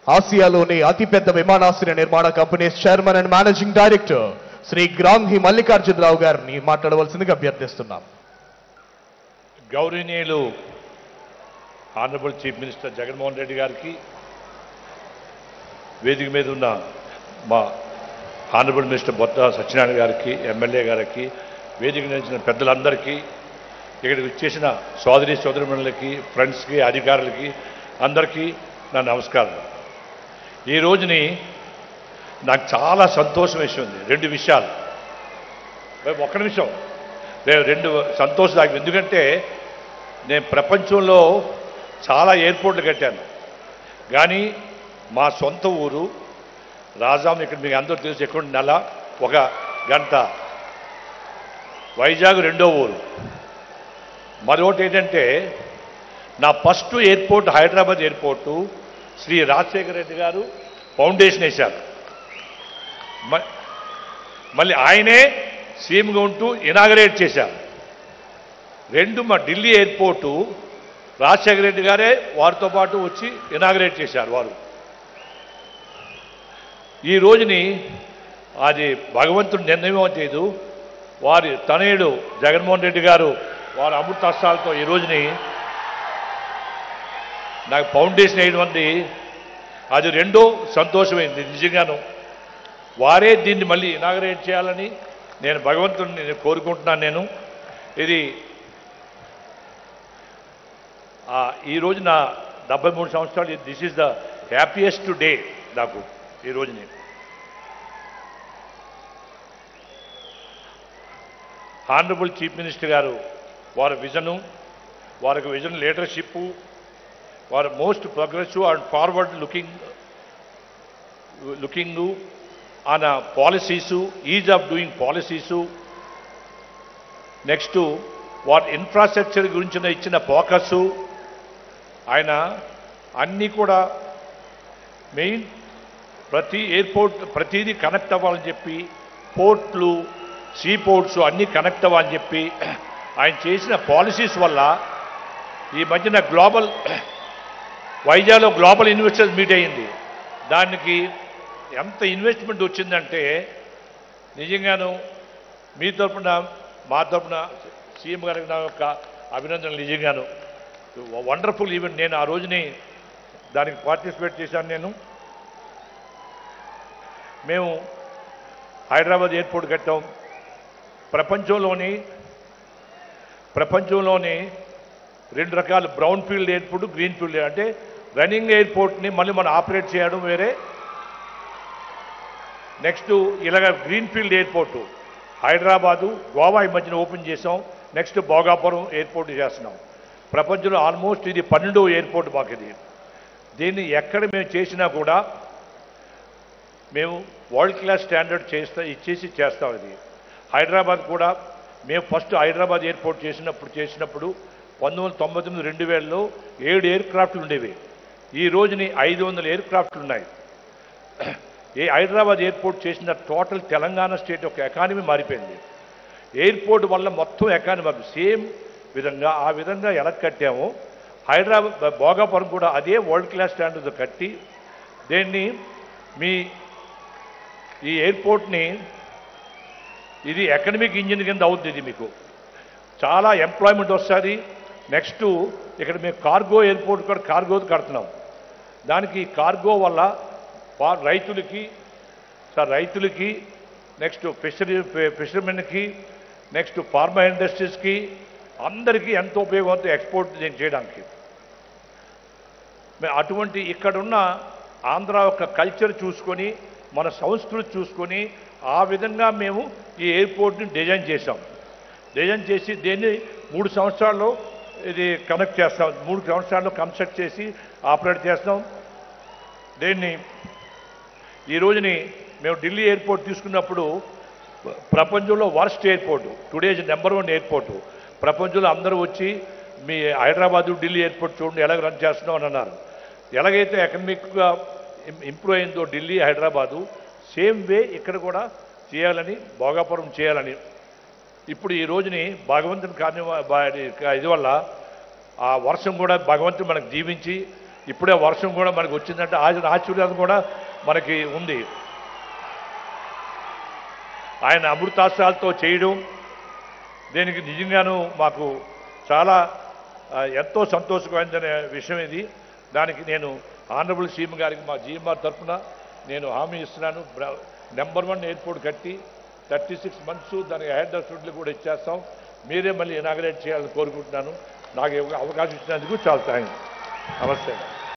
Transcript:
ఆసియాలోని అతిపెద్ద విమానాశ్రయ నిర్మాణ company chairman and managing director Shri Grandhi Mallikarjuna Rao గారిని మాట్లాడవలసిందిగా అభ్యర్థిస్తున్నాం. గౌరవనీయులు honourable chief minister Jaganmohan Reddy గారికి, వేదిక మీద ఉన్న మా ఆనరబుల్ మినిస్టర్ బొత్స సత్యనారాయణ గారికి, ఎమ్మెల్యే గారికి, వేదిక నిలిచిన పెద్దలందరికీ, ఇక్కడికి వచ్చేసిన సోదరి సోదరిమణులకి, ఫ్రెండ్స్కి, అధికారులకి అందరికీ నా నమస్కారం. ఈ రోజుని నాకు చాలా సంతోషం వేసింది. రెండు విషయాలు, ఒక్క నిమిషం, రెండు సంతోషం. ఎందుకంటే నేను ప్రపంచంలో చాలా ఎయిర్పోర్ట్లు కట్టాను, కానీ మా సొంత ఊరు రాజాం, ఇక్కడ మీకు అందరూ తెలుసు, ఎక్కడ నెల 1 గంట. వైజాగ్ రెండో ఊరు. మరొకటి ఏంటంటే నా first airport Hyderabad airport Shri Rajasekhara Reddy గారు ఫౌండేషన్ వేశారు. మళ్ళీ ఆయనే సీఎంగా ఉంటూ ఇనాగరేట్ చేశారు. రెండు మా ఢిల్లీ ఎయిర్పోర్టు రాజశేఖర రెడ్డి గారే వారితో పాటు వచ్చి ఇనాగరేట్ చేశారు వారు. ఈ రోజుని అది భగవంతుడు నిర్ణయం చేయదు, వారి తనయుడు జగన్మోహన్ రెడ్డి గారు వారి అమృత హస్తాలతో ఈ రోజుని నాకు ఫౌండేషన్ వేయడం, అది రెండో సంతోషమైంది. నిజంగాను వారే దీన్ని మళ్ళీ ఇనాగరేట్ చేయాలని నేను భగవంతుడిని కోరుకుంటున్నాను. నేను ఇది ఈ రోజు నా 73 సంవత్సరాలు. This is the happiest day నాకు ఈ రోజుని. ఆనరబుల్ చీఫ్ మినిస్టర్ గారు వారి విజను, వారికి విజన్ లీడర్షిప్, వారు most progressive and forward looking on policies, ease of doing policies, next వారి ఇన్ఫ్రాస్ట్రక్చర్ గురించి ఇచ్చిన ఫోకస్సు, ఆయన అన్నీ కూడా మెయిన్ ప్రతి ఎయిర్పోర్ట్ ప్రతిదీ కనెక్ట్ అవ్వాలని చెప్పి, పోర్ట్లు, సీ పోర్ట్స్ అన్నీ కనెక్ట్ అవ్వాలని చెప్పి ఆయన చేసిన పాలసీస్ వల్ల ఈ మధ్యన వైజాగ్లో గ్లోబల్ ఇన్వెస్టర్స్ మీట్ అయ్యింది. దానికి ఎంత ఇన్వెస్ట్మెంట్ వచ్చిందంటే నిజంగాను మీ తరఫున మా తరఫున సీఎం గారికి నా యొక్క అభినందనలు. నిజంగాను వండర్ఫుల్ ఈవెంట్. నేను ఆ రోజుని దానికి పార్టిసిపేట్ చేశాను. మేము హైదరాబాద్ ఎయిర్పోర్ట్ కట్టాం. ప్రపంచంలోని 2 రకాల brown field airport, green field. అంటే రన్నింగ్ ఎయిర్పోర్ట్ని మళ్ళీ మనం ఆపరేట్ చేయడం వేరే. నెక్స్ట్ ఇలాగ green field airport Hyderabad, Goa ఈ మధ్యన ఓపెన్ చేసాం. నెక్స్ట్ భోగాపురం ఎయిర్పోర్ట్ చేస్తున్నాం. ప్రపంచంలో ఆల్మోస్ట్ ఇది 12వ ఎయిర్పోర్ట్ మాకు ఇది. దీన్ని ఎక్కడ మేము చేసినా కూడా మేము వరల్డ్ క్లాస్ స్టాండర్డ్ చేస్తాం. ఇది హైదరాబాద్ కూడా మేము ఫస్ట్ హైదరాబాద్ ఎయిర్పోర్ట్ చేసినప్పుడు 1999, 2000లో 7 ఎయిర్క్రాఫ్ట్లు ఉండేవి. ఈ రోజుని 500 ఎయిర్క్రాఫ్ట్లు ఉన్నాయి. హైదరాబాద్ ఎయిర్పోర్ట్ చేసిన టోటల్ తెలంగాణ స్టేట్ యొక్క ఎకానమీ మారిపోయింది. ఎయిర్పోర్ట్ వల్ల మొత్తం ఎకానమీ సేమ్ విధంగా ఆ విధంగా ఎలా కట్టామో హైదరాబాద్ భోగాపురం కూడా అదే వరల్డ్ క్లాస్ స్టాండర్డ్తో కట్టి దీన్ని ఈ ఎయిర్పోర్ట్ని ఇది ఎకనమిక్ ఇంజిన్ కింద అవుతుంది. ఇది మీకు చాలా ఎంప్లాయ్మెంట్ వస్తుంది. నెక్స్ట్ ఇక్కడ మేము కార్గో ఎయిర్పోర్ట్ కూడా కార్గో కడుతున్నాం. దానికి కార్గో వల్ల రైతులకి నెక్స్ట్ ఫిషర్మెన్కి, నెక్స్ట్ ఫార్మా ఇండస్ట్రీస్కి అందరికీ ఎంతో ఉపయోగం ఎక్స్పోర్ట్ చేయడానికి. అటువంటి ఇక్కడున్న ఆంధ్ర యొక్క కల్చర్ చూసుకొని, మన సంస్కృతి చూసుకొని ఆ విధంగా మేము ఈ ఎయిర్పోర్ట్ని డిజైన్ చేసి దీన్ని 3 సంవత్సరాల్లో ఇది కనెక్ట్ చేస్తాం. 3 సంవత్సరాల్లో కన్స్ట్రక్ట్ చేసి ఆపరేట్ చేస్తాం. దీన్ని ఈ రోజుని మేము ఢిల్లీ ఎయిర్పోర్ట్ తీసుకున్నప్పుడు ప్రపంచంలో worst airport, today's number 1 airport. ప్రపంచంలో అందరూ వచ్చి మీ హైదరాబాదు, ఢిల్లీ ఎయిర్పోర్ట్ చూడండి ఎలాగ రన్ చేస్తున్నాం అని అన్నారు. ఎలాగైతే ఎకనమిక్గా ఇంప్రూవ్ అయిందో ఢిల్లీ, హైదరాబాదు, సేమ్ వే ఇక్కడ కూడా చేయాలని, భోగాపురం చేయాలని. ఇప్పుడు ఈ రోజుని భగవంతుని ఇది వల్ల ఆ వర్షం కూడా భగవంతుడు మనకు దీవించి ఇప్పుడే వర్షం కూడా మనకు వచ్చిందంటే ఆశీర్వాదం కూడా మనకి ఉంది. ఆయన అమృతాస్త్రాలతో చేయడం దీనికి నిజంగాను మాకు చాలా ఎంతో సంతోషకరమైన విషయం ఇది. దానికి నేను ఆనరబుల్ సీఎం గారికి మా GMR తరఫున నేను హామీ ఇస్తున్నాను. నెంబర్ 1 ఎయిర్పోర్ట్ కట్టి 36 months దానికి హెడ్ షూట్లు కూడా ఇచ్చేస్తాం. మీరే మళ్ళీ ఇనాగరేట్ చేయాలని కోరుకుంటున్నాను. నాకు అవకాశం ఇచ్చినందుకు చాలా థ్యాంక్స్. నమస్తే.